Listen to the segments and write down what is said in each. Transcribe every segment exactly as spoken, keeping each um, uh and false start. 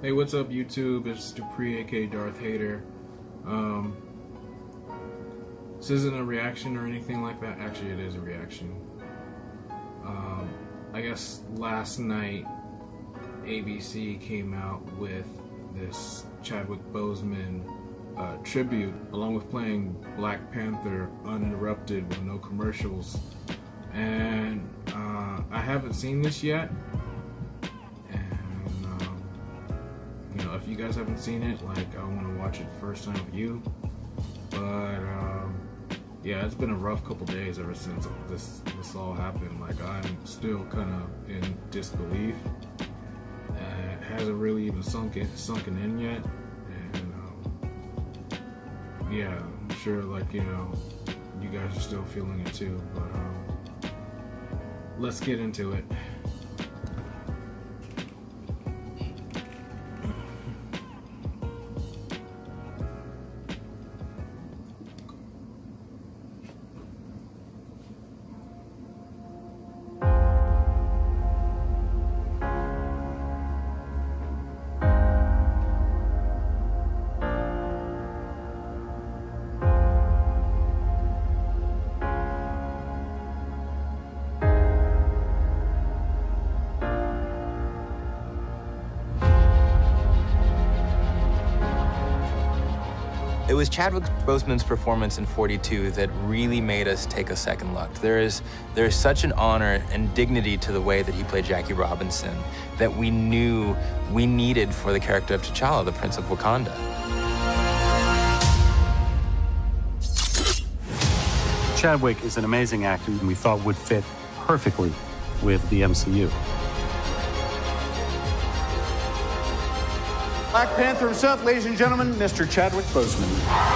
Hey, what's up, YouTube? It's Dupree, aka Darth Hater. Um, this isn't a reaction or anything like that. Actually, it is a reaction. Um, I guess last night, A B C came out with this Chadwick Boseman uh, tribute, along with playing Black Panther uninterrupted with no commercials. And uh, I haven't seen this yet. And um, you know, if you guys haven't seen it, like, I want to watch it first time with you. But um, yeah, it's been a rough couple days ever since this this all happened. Like, I'm still kind of in disbelief. Uh, it hasn't really even sunk in, sunken in yet. And um, yeah, I'm sure, like, you know, you guys are still feeling it too. But um, let's get into it. It was Chadwick Boseman's performance in forty-two that really made us take a second look. There is, there is such an honor and dignity to the way that he played Jackie Robinson that we knew we needed for the character of T'Challa, the Prince of Wakanda. Chadwick is an amazing actor and we thought would fit perfectly with the M C U. Black Panther himself, ladies and gentlemen, Mister Chadwick Boseman.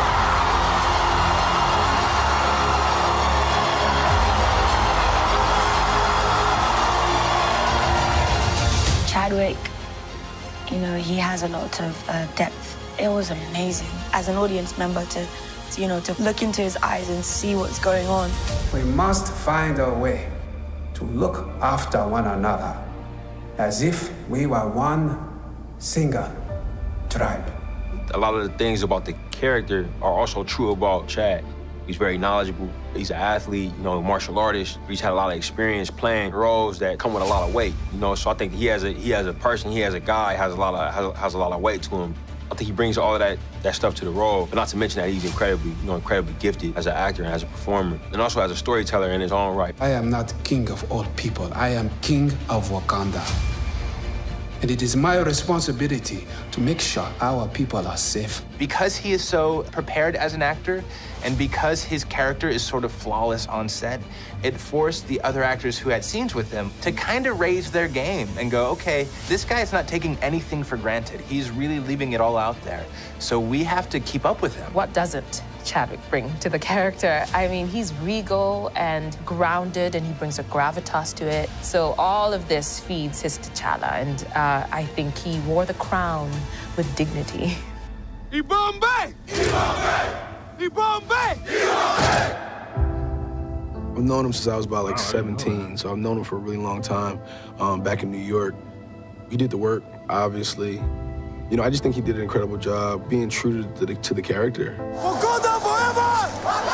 Chadwick, you know, he has a lot of uh, depth. It was amazing as an audience member to, to, you know, to look into his eyes and see what's going on. We must find a way to look after one another as if we were one single tribe. A lot of the things about the character are also true about Chad. He's very knowledgeable. He's an athlete, you know, martial artist. He's had a lot of experience playing roles that come with a lot of weight, you know. So I think he has a he has a person, he has a guy, has a lot of has, has a lot of weight to him. I think he brings all of that that stuff to the role. But not to mention that he's incredibly, you know, incredibly gifted as an actor and as a performer, and also as a storyteller in his own right. I am not king of all people. I am king of Wakanda. And it is my responsibility to make sure our people are safe. Because he is so prepared as an actor, and because his character is sort of flawless on set, it forced the other actors who had scenes with him to kind of raise their game and go, okay, this guy is not taking anything for granted. He's really leaving it all out there. So we have to keep up with him. What doesn't Chadwick bring to the character? I mean, he's regal and grounded, and he brings a gravitas to it. So all of this feeds his T'Challa, and uh, I think he wore the crown with dignity. Ibombe! Ibombe! Ibombe! Ibombe! I've known him since I was about like seventeen, so I've known him for a really long time. Um, back in New York, he did the work, obviously. You know, I just think he did an incredible job being true to the, to the character. Wakanda Forever!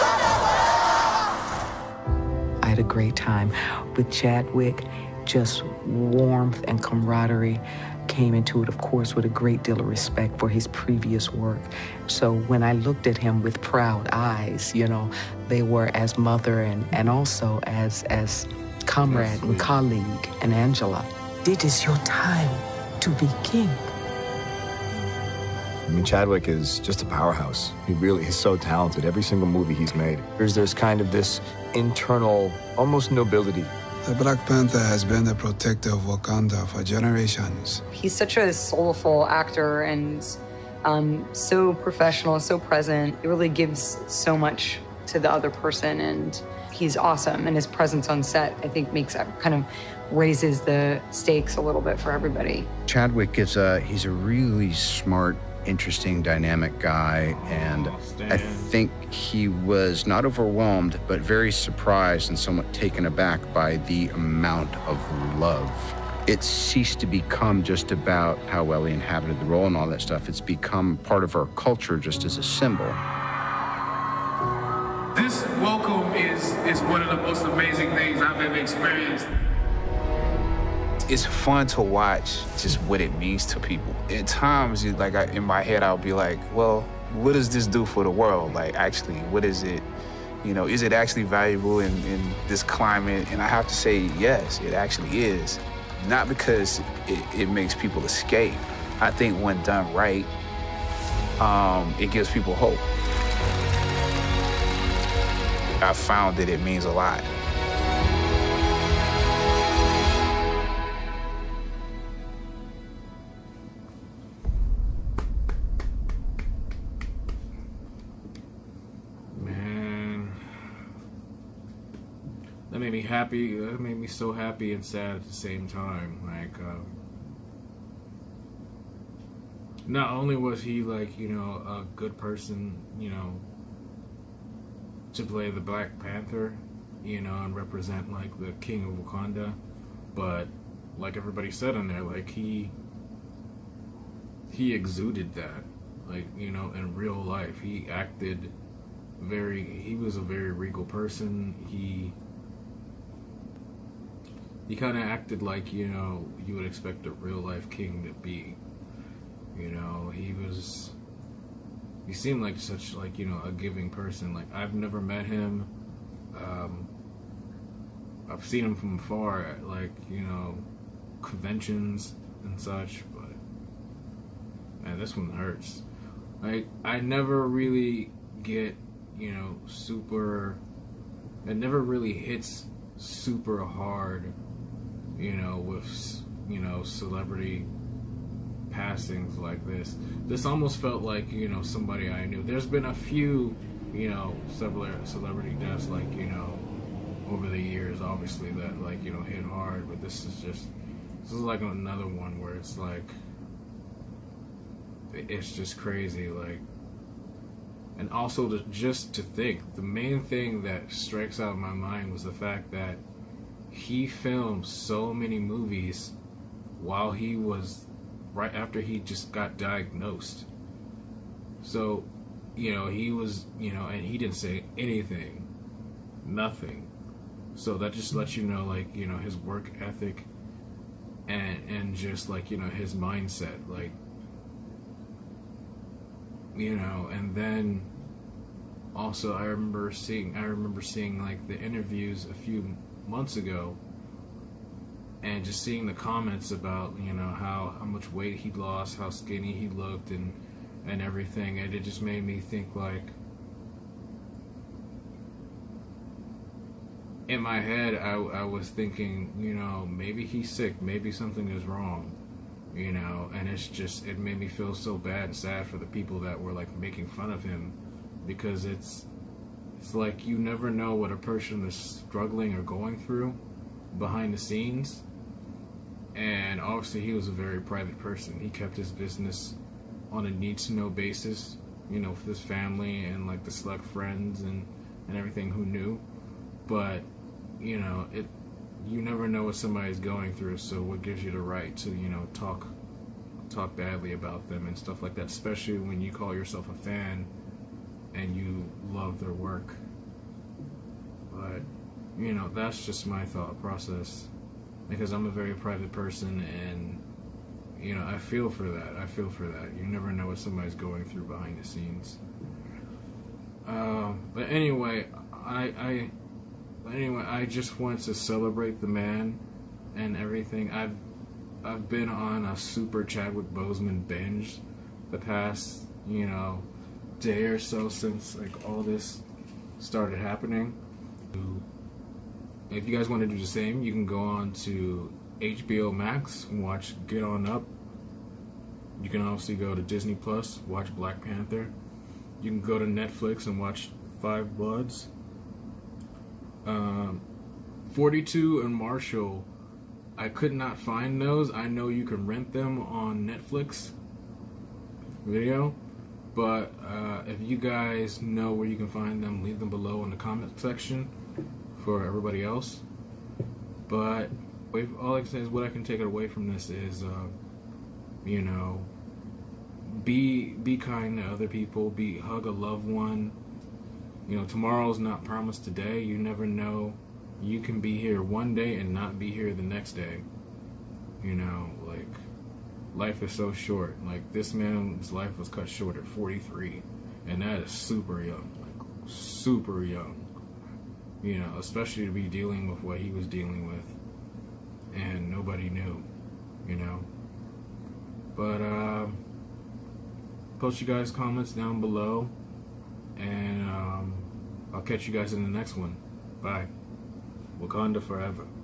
I had a great time with Chadwick. Just warmth and camaraderie came into it, of course, with a great deal of respect for his previous work. So when I looked at him with proud eyes, you know, they were as mother and, and also as, as comrade and colleague and Angela. It is your time to be king. I mean, Chadwick is just a powerhouse. He really is so talented. Every single movie he's made, there's, there's kind of this internal, almost nobility. The Black Panther has been the protector of Wakanda for generations. He's such a soulful actor and um, so professional, so present. He really gives so much to the other person, and he's awesome. And his presence on set, I think, makes it kind of raises the stakes a little bit for everybody. Chadwick is a, he's a really smart, interesting, dynamic guy, and I think he was not overwhelmed, but very surprised and somewhat taken aback by the amount of love It ceased to become just about how well he inhabited the role and all that stuff. It's become part of our culture just as a symbol. This welcome is, is one of the most amazing things I've ever experienced. It's fun to watch just what it means to people. At times, like I, in my head, I'll be like, well, what does this do for the world? Like, actually, what is it? You know, is it actually valuable in, in this climate? And I have to say, yes, it actually is. Not because it, it makes people escape. I think when done right, um, it gives people hope. I found that it means a lot. That made me happy. That made me so happy and sad at the same time. Like, uh, not only was he like, you know, a good person, you know, to play the Black Panther, you know, and represent like the King of Wakanda, but like everybody said on there, like he he exuded that, like, you know, in real life. He acted very. He was a very regal person. He. He kind of acted like, you know, you would expect a real-life king to be. You know, he was... He seemed like such, like, you know, a giving person. Like, I've never met him. Um, I've seen him from afar at, like, you know, conventions and such, but... Man, this one hurts. Like, I never really get, you know, super... It never really hits super hard, you know, with, you know, celebrity passings like this. This almost felt like, you know, somebody I knew. There's been a few, you know, celebrity deaths, like, you know, over the years, obviously, that, like, you know, hit hard, but this is just, this is like another one where it's like, it's just crazy, like, and also to, just to think, the main thing that strikes out in my mind was the fact that he filmed so many movies while he was, right after he just got diagnosed. So, you know, he was, you know, and he didn't say anything, nothing. So that just lets you know, like, you know, his work ethic and, and just, like, you know, his mindset, like, you know, and then also I remember seeing, I remember seeing, like, the interviews a few months ago, and just seeing the comments about, you know, how, how much weight he lost, how skinny he looked, and and everything, and it just made me think, like, in my head, I, I was thinking, you know, maybe he's sick, maybe something is wrong, you know, and it's just, it made me feel so bad and sad for the people that were, like, making fun of him, because it's It's like you never know what a person is struggling or going through behind the scenes. And obviously he was a very private person. He kept his business on a need-to-know basis, you know, with his family and, like, the select friends and, and everything who knew. But, you know, it you never know what somebody's going through, so what gives you the right to, you know, talk talk badly about them and stuff like that, especially when you call yourself a fan and you love their work. But, you know, that's just my thought process, because I'm a very private person, and, you know, I feel for that. I feel for that. You never know what somebody's going through behind the scenes. Uh, but anyway, I, I, anyway, I just want to celebrate the man and everything. I've, I've been on a super Chadwick Boseman binge the past, you know, day or so since, like, all this started happening. If you guys want to do the same, you can go on to H B O Max and watch Get On Up. You can also go to Disney Plus, watch Black Panther. You can go to Netflix and watch Five Bloods. Um, forty-two and Marshall, I could not find those. I know you can rent them on Netflix video. But uh, if you guys know where you can find them, leave them below in the comment section for everybody else. But All I can say is what I can take it away from this is, uh, you know, be be kind to other people. Be hug a loved one. You know, tomorrow's not promised today. You never know. You can be here one day and not be here the next day. You know, like, life is so short. Like, this man's life was cut short at forty-three, and that is super young. Like, super young. You know, especially to be dealing with what he was dealing with, and nobody knew, you know. But, uh, post you guys' comments down below, and um, I'll catch you guys in the next one. Bye. Wakanda forever.